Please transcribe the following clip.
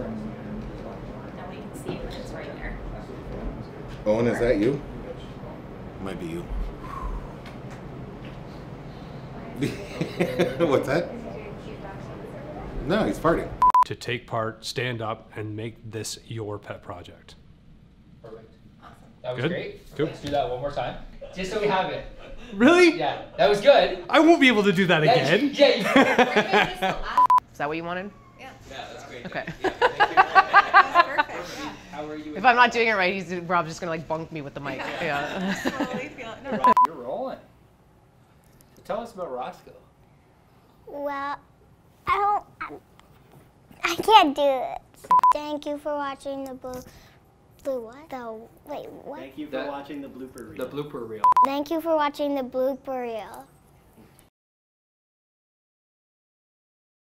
Now we can see when it's right there. Owen, is that you? Might be you. What's that? No, he's farting. To take part, stand up, and make this your pet project. Perfect. Awesome. That was Good. great. Good. Let's do that one more time. Just so we have it. Really? Yeah, that was good. I won't be able to do that again. Yeah. Is that what you wanted? Yeah. Yeah, that's great. Okay. Yeah, thank you. That's perfect. How are you? If I'm not doing it right, Rob's just gonna like bunk me with the mic. Yeah. Totally feel it. No. You're rolling. So tell us about Roscoe. Well, I can't do it. Thank you for watching the blue what? Wait, what? Thank you for watching the blooper reel. The blooper reel. Thank you for watching the blooper reel.